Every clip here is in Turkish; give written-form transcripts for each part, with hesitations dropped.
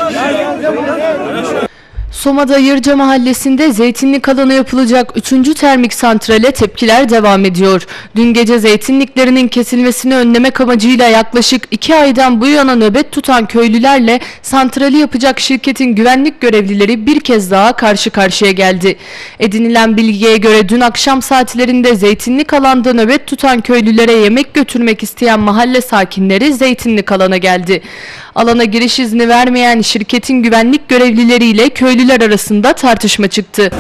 Soma'da Yırca Mahallesi'nde zeytinlik alanı yapılacak 3. termik santrale tepkiler devam ediyor. Dün gece zeytinliklerinin kesilmesini önlemek amacıyla yaklaşık 2 aydan bu yana nöbet tutan köylülerle santrali yapacak şirketin güvenlik görevlileri bir kez daha karşı karşıya geldi. Edinilen bilgiye göre dün akşam saatlerinde zeytinlik alanda nöbet tutan köylülere yemek götürmek isteyen mahalle sakinleri zeytinlik alana geldi. Alana giriş izni vermeyen şirketin güvenlik görevlileriyle köylüler arasında tartışma çıktı.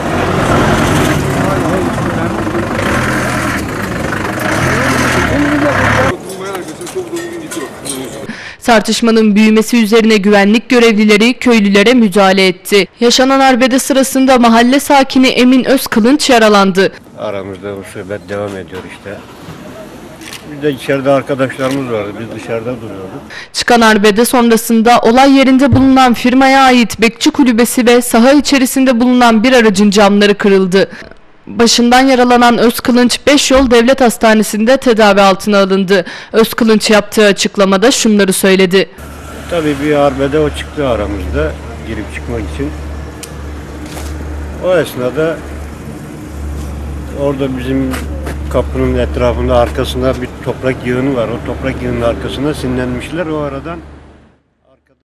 Tartışmanın büyümesi üzerine güvenlik görevlileri köylülere müdahale etti. Yaşanan arbede sırasında mahalle sakini Emin Özkılınç yaralandı. Aramızda bu sohbet devam ediyor işte. Bir de içeride arkadaşlarımız vardı. Biz dışarıda duruyorduk. Çıkan arbede sonrasında olay yerinde bulunan firmaya ait bekçi kulübesi ve saha içerisinde bulunan bir aracın camları kırıldı. Başından yaralanan Özkılınç Beşyol Devlet Hastanesi'nde tedavi altına alındı. Özkılınç yaptığı açıklamada şunları söyledi. Tabii bir arbede o çıktı aramızda girip çıkmak için. O esnada orada bizim kapının etrafında arkasında bir toprak yığını var. O toprak yığının arkasına sinirlenmişler. O aradan